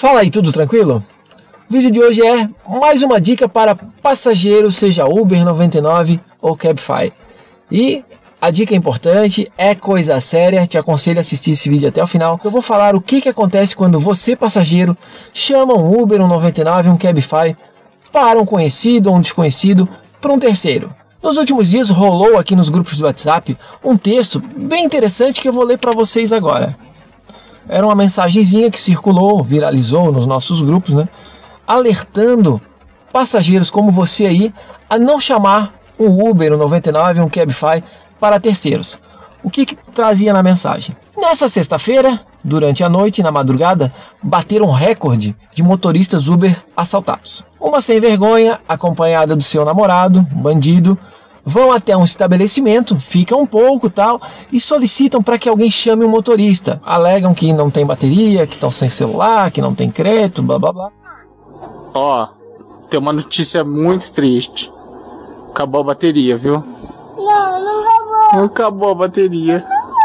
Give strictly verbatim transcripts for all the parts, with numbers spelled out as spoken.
Fala aí, tudo tranquilo? O vídeo de hoje é mais uma dica para passageiro, seja Uber noventa e nove ou Cabify. E a dica é importante, é coisa séria, te aconselho a assistir esse vídeo até o final. Eu vou falar o que, que acontece quando você, passageiro, chama um Uber, um noventa e nove, um Cabify para um conhecido ou um desconhecido, para um terceiro. Nos últimos dias rolou aqui nos grupos do WhatsApp um texto bem interessante que eu vou ler para vocês agora. Era uma mensagenzinha que circulou, viralizou nos nossos grupos, né? Alertando passageiros como você aí a não chamar um Uber, um noventa e nove, um Cabify para terceiros. O que, que trazia na mensagem? Nessa sexta-feira, durante a noite e na madrugada, bateram um recorde de motoristas Uber assaltados. Uma sem vergonha, acompanhada do seu namorado, um bandido, vão até um estabelecimento, ficam um pouco tal e solicitam para que alguém chame o motorista. Alegam que não tem bateria, que estão sem celular, que não tem crédito, blá blá blá. Ó, tem uma notícia muito triste. Acabou a bateria, viu? Não, não acabou. Não acabou a bateria.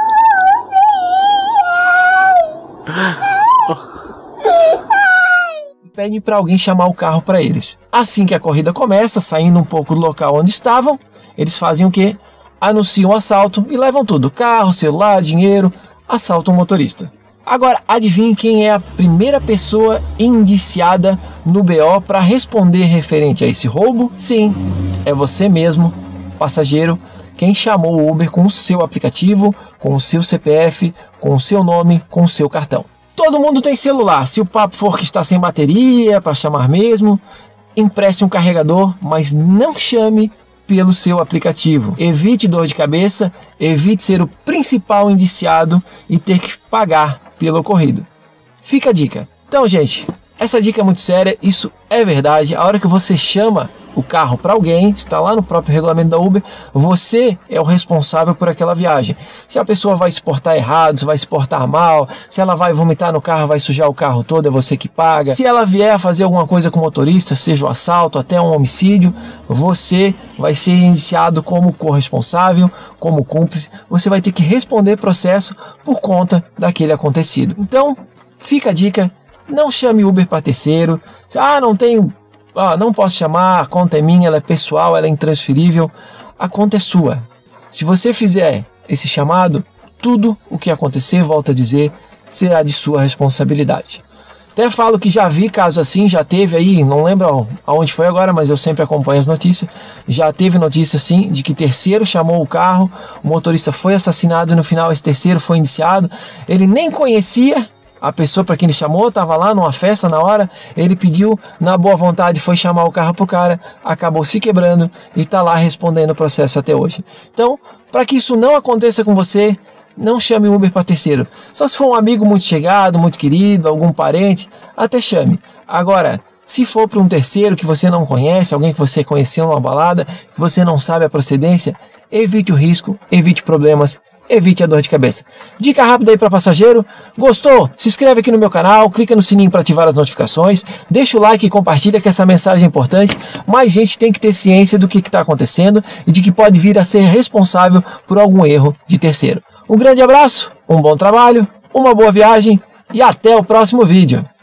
Pedem para alguém chamar o carro para eles. Assim que a corrida começa, saindo um pouco do local onde estavam, eles fazem o quê? Anunciam o assalto e levam tudo: carro, celular, dinheiro, assaltam o motorista. Agora, adivinhe quem é a primeira pessoa indiciada no B O para responder referente a esse roubo? Sim, é você mesmo, passageiro, quem chamou o Uber com o seu aplicativo, com o seu C P F, com o seu nome, com o seu cartão. Todo mundo tem celular. Se o papo for que está sem bateria, para chamar mesmo, empreste um carregador, mas não chame pelo seu aplicativo. Evite dor de cabeça, evite ser o principal indiciado e ter que pagar pelo ocorrido. Fica a dica. Então, gente, essa dica é muito séria, isso é verdade. A hora que você chama o carro para alguém, está lá no próprio regulamento da Uber, você é o responsável por aquela viagem. Se a pessoa vai se portar errado, se vai se portar mal, se ela vai vomitar no carro, vai sujar o carro todo, é você que paga. Se ela vier a fazer alguma coisa com o motorista, seja um assalto, até um homicídio, você vai ser indiciado como corresponsável, como cúmplice. Você vai ter que responder processo por conta daquele acontecido. Então, fica a dica, não chame Uber para terceiro. Ah, não tenho... Ah, não posso chamar, a conta é minha, ela é pessoal, ela é intransferível. A conta é sua. Se você fizer esse chamado, tudo o que acontecer, volto a dizer, será de sua responsabilidade. Até falo que já vi casos assim, já teve aí, não lembro aonde foi agora, mas eu sempre acompanho as notícias. Já teve notícia assim, de que terceiro chamou o carro, o motorista foi assassinado e no final esse terceiro foi indiciado. Ele nem conhecia a pessoa para quem ele chamou, estava lá numa festa na hora, ele pediu, na boa vontade foi chamar o carro pro cara, acabou se quebrando e está lá respondendo o processo até hoje. Então, para que isso não aconteça com você, não chame o Uber para terceiro. Só se for um amigo muito chegado, muito querido, algum parente, até chame. Agora, se for para um terceiro que você não conhece, alguém que você conheceu numa balada, que você não sabe a procedência, evite o risco, evite problemas, evite a dor de cabeça. Dica rápida aí para passageiro. Gostou? Se inscreve aqui no meu canal, clica no sininho para ativar as notificações, deixa o like e compartilha que essa mensagem é importante. Mais gente tem que ter ciência do que está acontecendo e de que pode vir a ser responsável por algum erro de terceiro. Um grande abraço, um bom trabalho, uma boa viagem e até o próximo vídeo.